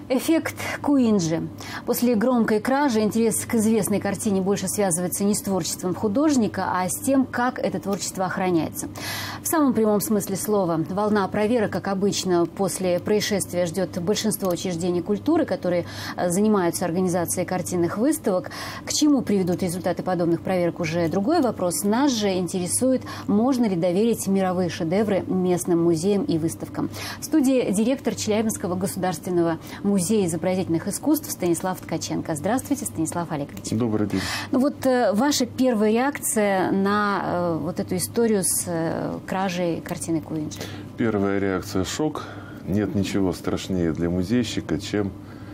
Эффект Куинджи. После громкой кражи интерес к известной картине больше связывается не с творчеством художника, а с тем, как это творчество охраняется. В самом прямом смысле слова, волна проверок, как обычно, после происшествия ждет большинство учреждений культуры, которые занимаются организацией картинных выставок. К чему приведут результаты подобных проверок, уже другой вопрос. Нас же интересует, можно ли доверить мировые шедевры местным музеям и выставкам. В студии директор Челябинского государственного музея изобразительных искусств Станислав Ткаченко. Здравствуйте, Станислав Олегович. Добрый день. Ну вот ваша первая реакция на вот эту историю с кражей картины Куинджи? Первая реакция – шок. Нет ничего страшнее для музейщика, чем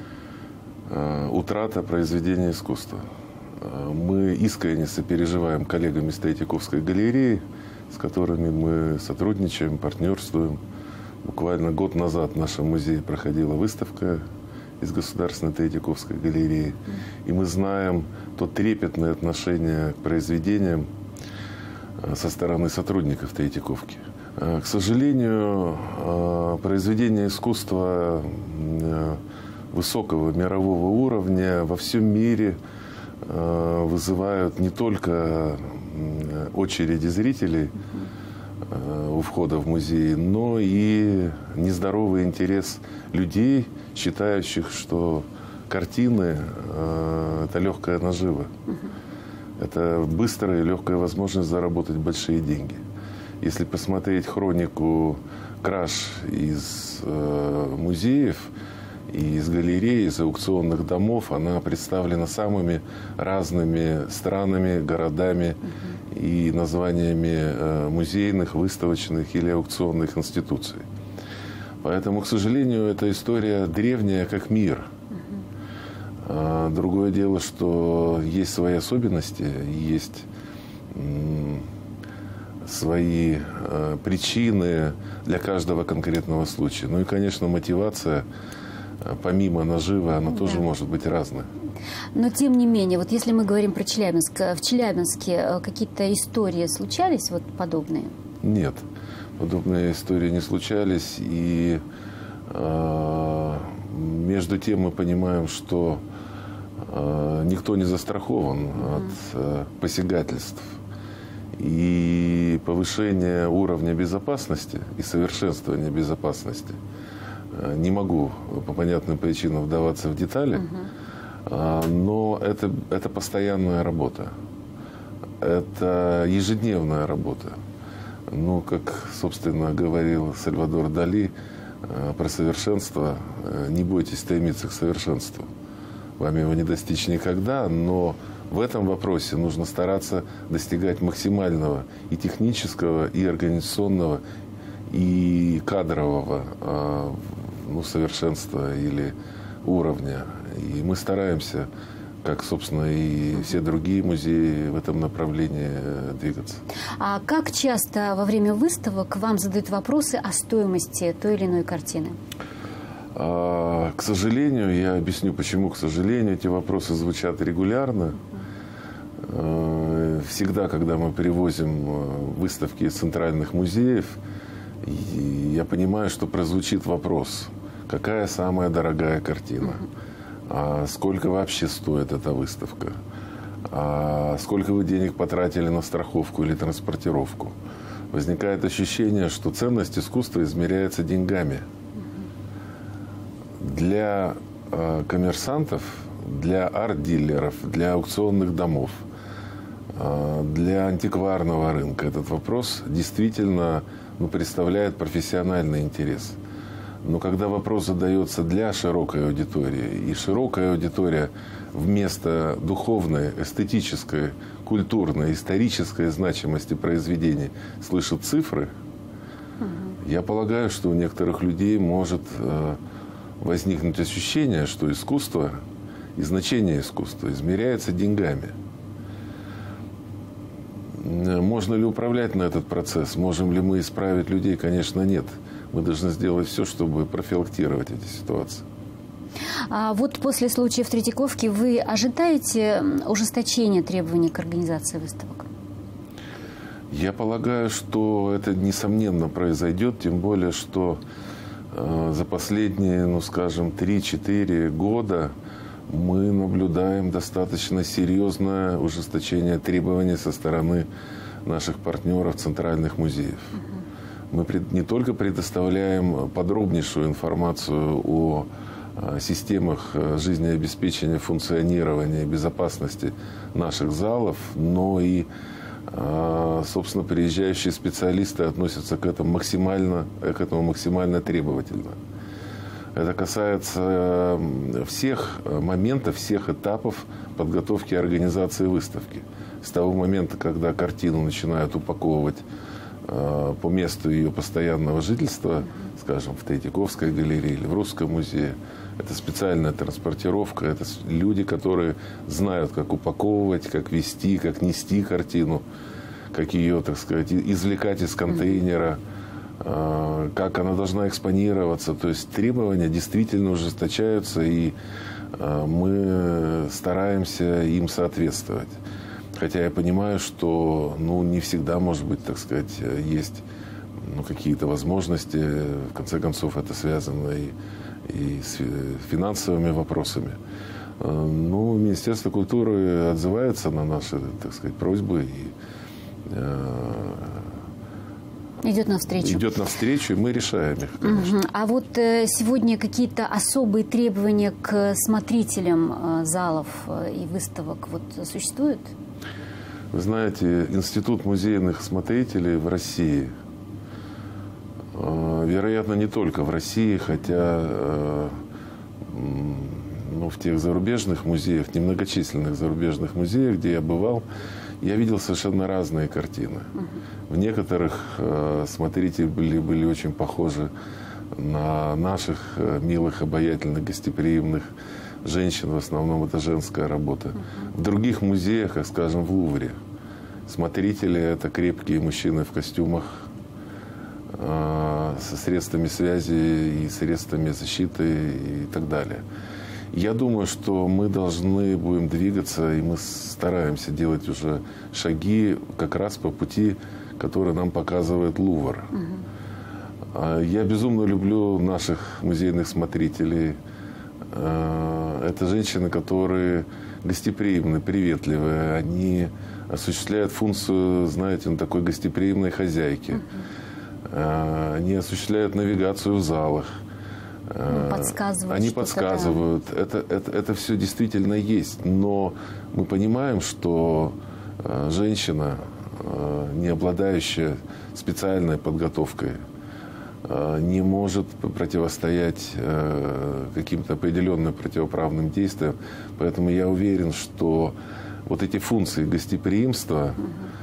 утрата произведения искусства. Мы искренне сопереживаем коллегам из Третьяковской галереи, с которыми мы сотрудничаем, партнерствуем. Буквально год назад в нашем музее проходила выставка из Государственной Третьяковской галереи. И мы знаем то трепетное отношение к произведениям со стороны сотрудников Третьяковки. К сожалению, произведения искусства высокого мирового уровня во всем мире вызывают не только очереди зрителей у входа в музей, но и нездоровый интерес людей, считающих, что картины – это легкая нажива. Это быстрая и легкая возможность заработать большие деньги. Если посмотреть хронику краж из музеев, и из галерей, из аукционных домов, она представлена самыми разными странами, городами и названиями музейных, выставочных или аукционных институций. Поэтому, к сожалению, эта история древняя, как мир. Другое дело, что есть свои особенности, есть свои причины для каждого конкретного случая. Ну и, конечно, мотивация, помимо наживы, она тоже может быть разная. Но тем не менее, вот если мы говорим про Челябинск, в Челябинске какие-то истории случались вот подобные? Нет, подобные истории не случались. И между тем мы понимаем, что никто не застрахован от посягательств. И повышение уровня безопасности и совершенствование безопасности, не могу по понятным причинам вдаваться в детали, но это постоянная работа. Это ежедневная работа. Ну, как, собственно, говорил Сальвадор Дали про совершенство, не бойтесь стремиться к совершенству. Вам его не достичь никогда, но в этом вопросе нужно стараться достигать максимального и технического, и организационного, и кадрового совершенства или уровня. И мы стараемся, как, собственно, и все другие музеи, в этом направлении двигаться. А как часто во время выставок вам задают вопросы о стоимости той или иной картины? К сожалению, я объясню, почему, к сожалению, эти вопросы звучат регулярно. Всегда, когда мы привозим выставки из центральных музеев, я понимаю, что прозвучит вопрос, какая самая дорогая картина, сколько вообще стоит эта выставка, сколько вы денег потратили на страховку или транспортировку. Возникает ощущение, что ценность искусства измеряется деньгами. Для коммерсантов, для арт-дилеров, для аукционных домов, для антикварного рынка этот вопрос действительно представляет профессиональный интерес. Но когда вопрос задается для широкой аудитории, и широкая аудитория вместо духовной, эстетической, культурной, исторической значимости произведений слышит цифры, я полагаю, что у некоторых людей может возникнуть ощущение, что искусство и значение искусства измеряется деньгами. Можно ли управлять на этот процесс? Можем ли мы исправить людей? Конечно, нет. Мы должны сделать все, чтобы профилактировать эти ситуации. А вот после случая в Третьяковке вы ожидаете ужесточения требований к организации выставок? Я полагаю, что это несомненно произойдет, тем более, что за последние, ну, скажем, 3-4 года мы наблюдаем достаточно серьезное ужесточение требований со стороны наших партнеров центральных музеев. Мы не только предоставляем подробнейшую информацию о системах жизнеобеспечения, функционирования и безопасности наших залов, но и, собственно, приезжающие специалисты относятся к этому максимально требовательно. Это касается всех моментов, всех этапов подготовки и организации выставки. С того момента, когда картину начинают упаковывать по месту ее постоянного жительства, скажем, в Третьяковской галерее или в Русском музее. Это специальная транспортировка, это люди, которые знают, как упаковывать, как везти, как нести картину, как ее, так сказать, извлекать из контейнера, как она должна экспонироваться. То есть требования действительно ужесточаются, и мы стараемся им соответствовать. Хотя я понимаю, что не всегда, может быть, так сказать, есть какие-то возможности. В конце концов, это связано и с финансовыми вопросами. Министерство культуры отзывается на наши, так сказать, просьбы и идет навстречу. Идет навстречу, и мы решаем их, конечно. А вот сегодня какие-то особые требования к смотрителям залов и выставок существуют? Вы знаете, Институт музейных смотрителей в России, вероятно, не только в России, хотя в тех зарубежных музеях, немногочисленных зарубежных музеях, где я бывал, я видел совершенно разные картины. В некоторых смотрители были очень похожи на наших милых, обаятельных, гостеприимных женщин, в основном это женская работа. В других музеях, как, скажем, в Лувре, смотрители – это крепкие мужчины в костюмах со средствами связи и средствами защиты и так далее. Я думаю, что мы должны будем двигаться, и мы стараемся делать уже шаги как раз по пути, который нам показывает Лувр. Я безумно люблю наших музейных смотрителей. Это женщины, которые гостеприимны, приветливые. Они осуществляют функцию, знаете, такой гостеприимной хозяйки. Они осуществляют навигацию в залах. Они подсказывают. Это все действительно есть. Но мы понимаем, что женщина, не обладающая специальной подготовкой, не может противостоять каким-то определенным противоправным действиям. Поэтому я уверен, что вот эти функции гостеприимства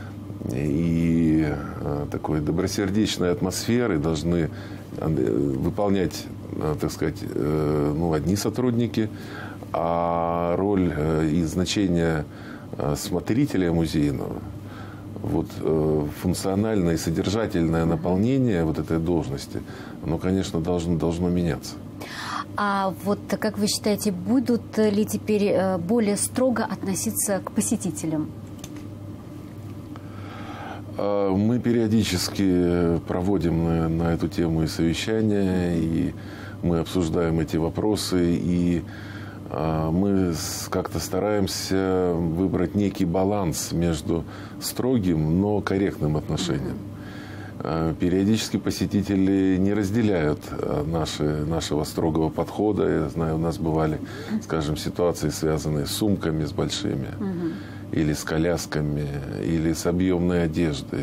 и такой добросердечной атмосферы должны выполнять, так сказать, одни сотрудники, а роль и значение смотрителя музейного, функциональное и содержательное наполнение этой должности, оно, конечно, должно меняться. А как вы считаете, будут ли теперь более строго относиться к посетителям? Мы периодически проводим на эту тему и совещания, и мы обсуждаем эти вопросы, и мы как-то стараемся выбрать некий баланс между строгим, но корректным отношением. Периодически посетители не разделяют нашего строгого подхода. Я знаю, у нас бывали, скажем, ситуации, связанные с сумками, с большими, или с колясками, или с объемной одеждой.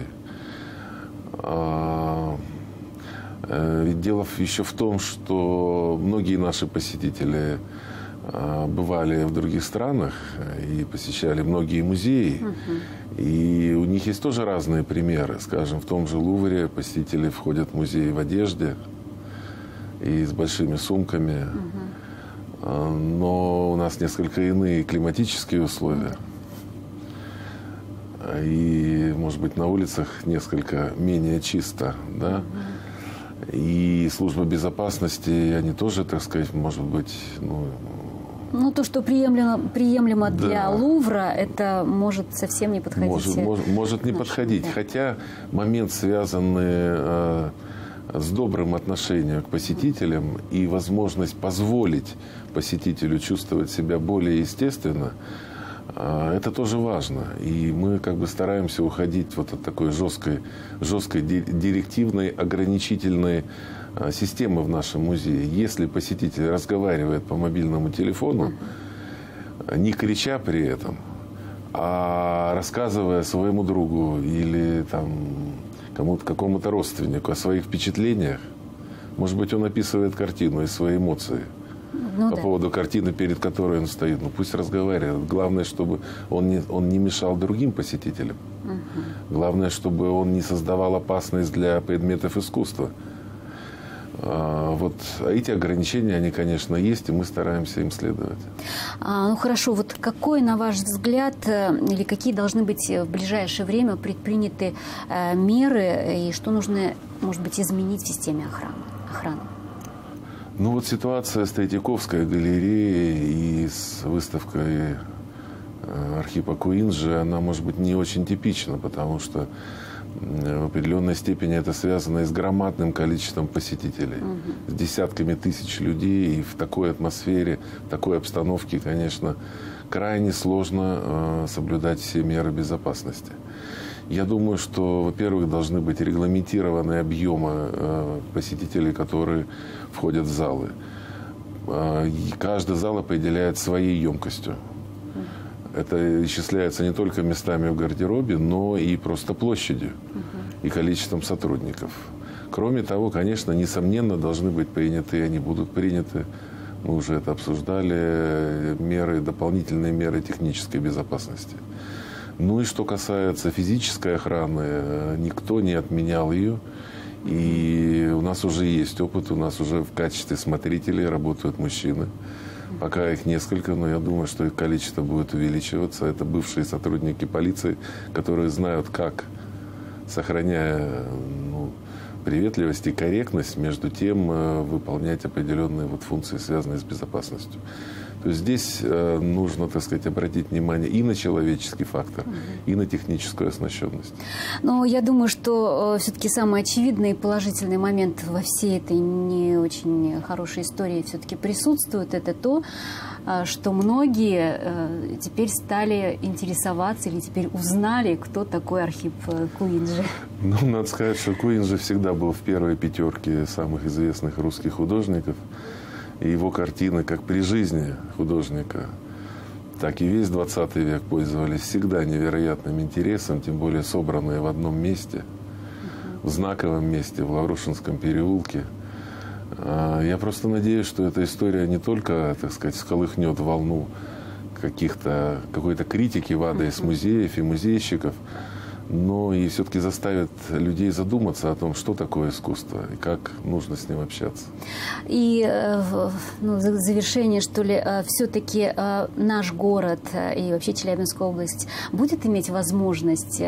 Ведь дело еще в том, что многие наши посетители бывали в других странах и посещали многие музеи. И у них есть тоже разные примеры. Скажем, в том же Лувре посетители входят в музей в одежде и с большими сумками. Но у нас несколько иные климатические условия. И, может быть, на улицах несколько менее чисто, да? И служба безопасности, они тоже, так сказать, может быть, то, что приемлемо для Лувра, это может совсем не подходить. Может не подходить. Да. Хотя момент, связанный с добрым отношением к посетителям и возможность позволить посетителю чувствовать себя более естественно, это тоже важно. И мы как бы стараемся уходить вот от такой жесткой директивной, ограничительной системы в нашем музее. Если посетитель разговаривает по мобильному телефону, не крича при этом, а рассказывая своему другу или там какому-то родственнику о своих впечатлениях, может быть, он описывает картину и свои эмоции по поводу картины, перед которой он стоит. Ну, пусть разговаривает. Главное, чтобы он не мешал другим посетителям. Главное, чтобы он не создавал опасность для предметов искусства. Вот эти ограничения, они, конечно, есть, и мы стараемся им следовать. Ну хорошо, вот какой, на ваш взгляд, или какие должны быть в ближайшее время предприняты меры, и что нужно, может быть, изменить в системе охраны? Ну вот ситуация с Третьяковской галереей и с выставкой Архипа Куинджи, она, может быть, не очень типична, потому что в определенной степени это связано и с громадным количеством посетителей, с десятками тысяч людей. И в такой атмосфере, в такой обстановке, конечно, крайне сложно соблюдать все меры безопасности. Я думаю, что, во-первых, должны быть регламентированы объемы посетителей, которые входят в залы. И каждый зал определяет своей емкостью. Это исчисляется не только местами в гардеробе, но и просто площадью и количеством сотрудников. Кроме того, конечно, несомненно, должны быть приняты, и они будут приняты, мы уже это обсуждали, дополнительные меры технической безопасности. Ну и что касается физической охраны, никто не отменял ее. И у нас уже есть опыт, у нас уже в качестве смотрителей работают мужчины. Пока их несколько, но я думаю, что их количество будет увеличиваться. Это бывшие сотрудники полиции, которые знают, как, сохраняя приветливость и корректность, между тем выполнять определенные функции, связанные с безопасностью. То есть здесь нужно, так сказать, обратить внимание и на человеческий фактор, и на техническую оснащенность. Но я думаю, что все-таки самый очевидный и положительный момент во всей этой не очень хорошей истории все-таки присутствует. Это то, что многие теперь стали интересоваться или теперь узнали, кто такой Архип Куинджи. Ну, надо сказать, что Куинджи всегда был в первой пятерке самых известных русских художников. И его картины, как при жизни художника, так и весь 20 век пользовались всегда невероятным интересом, тем более собранные в одном месте, в знаковом месте, в Лаврушинском переулке. Я просто надеюсь, что эта история не только, так сказать, всколыхнет волну какой-то критики в адрес музеев и музейщиков, но и все-таки заставит людей задуматься о том, что такое искусство и как нужно с ним общаться. И в завершение, что ли, все-таки наш город и вообще Челябинская область будет иметь возможность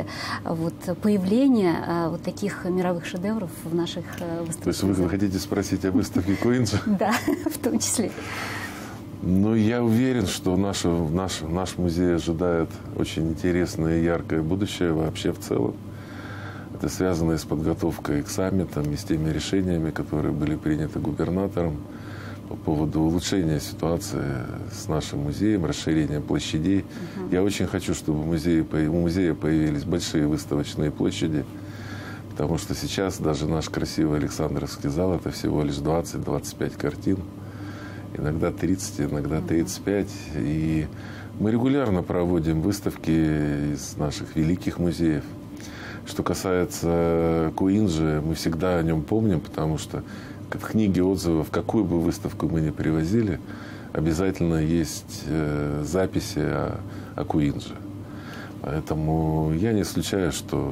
появления таких мировых шедевров в наших выставках? То есть вы хотите спросить о выставке Куинджи? Да, в том числе. Ну, я уверен, что наш музей ожидает очень интересное и яркое будущее вообще в целом. Это связано и с подготовкой к саммитам, и с теми решениями, которые были приняты губернатором по поводу улучшения ситуации с нашим музеем, расширения площадей. Я очень хочу, чтобы у музея появились большие выставочные площади, потому что сейчас даже наш красивый Александровский зал – это всего лишь 20-25 картин. Иногда 30, иногда 35. И мы регулярно проводим выставки из наших великих музеев. Что касается Куинджи, мы всегда о нем помним, потому что в книге отзывов, какую бы выставку мы ни привозили, обязательно есть записи о Куинджи. Поэтому я не исключаю, что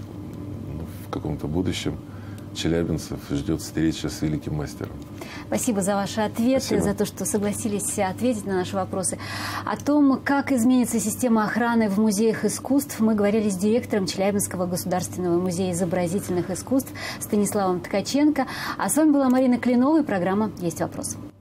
в каком-то будущем челябинцев ждет встреча с великим мастером. Спасибо за ваши ответы, за то, что согласились ответить на наши вопросы. О том, как изменится система охраны в музеях искусств, мы говорили с директором Челябинского государственного музея изобразительных искусств Станиславом Ткаченко. А с вами была Марина Клинова и программа «Есть вопрос».